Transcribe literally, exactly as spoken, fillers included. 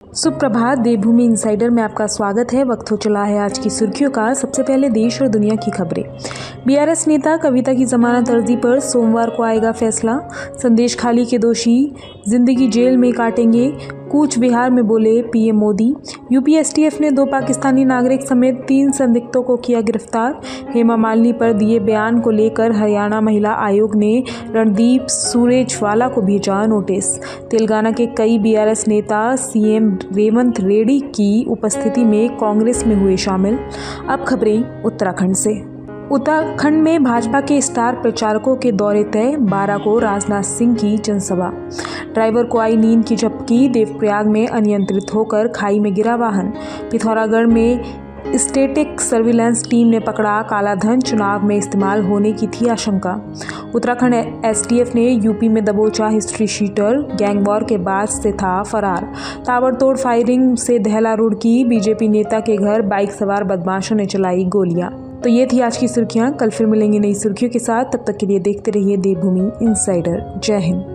सुप्रभात। देवभूमि इनसाइडर में आपका स्वागत है। वक्त हो चला है आज की सुर्खियों का। सबसे पहले देश और दुनिया की खबरें। बीआरएस नेता कविता की जमानत अर्जी पर सोमवार को आएगा फैसला। संदेश खाली के दोषी जिंदगी जेल में काटेंगे, कूच बिहार में बोले पीएम मोदी। यूपी एसटीएफ ने दो पाकिस्तानी नागरिक समेत तीन संदिग्धों को किया गिरफ्तार। हेमा मालिनी पर दिए बयान को लेकर हरियाणा महिला आयोग ने रणदीप सुरजेवाला को भेजा नोटिस। तेलंगाना के कई बीआरएस नेता सीएम रेवंत रेड्डी की उपस्थिति में कांग्रेस में हुए शामिल। अब खबरें उत्तराखंड से। उत्तराखंड में भाजपा के स्टार प्रचारकों के दौरे तय। बारह को राजनाथ सिंह की जनसभा। ड्राइवर को आई नींद की झपकी। देवप्रयाग में अनियंत्रित होकर खाई में गिरा वाहन। पिथौरागढ़ में स्टैटिक सर्विलांस टीम ने पकड़ा कालाधन। चुनाव में इस्तेमाल होने की थी आशंका। उत्तराखंड एसटीएफ ने यूपी में दबोचा हिस्ट्री शीटर। गैंगवॉर के बाद से था फरार। ताबड़तोड़ फायरिंग से दहला रुड़की। बीजेपी नेता के घर बाइक सवार बदमाशों ने चलाई गोलियां। तो ये थी आज की सुर्खियां। कल फिर मिलेंगे नई सुर्खियों के साथ। तब तक के लिए देखते रहिए देवभूमि इनसाइडर। जय हिंद।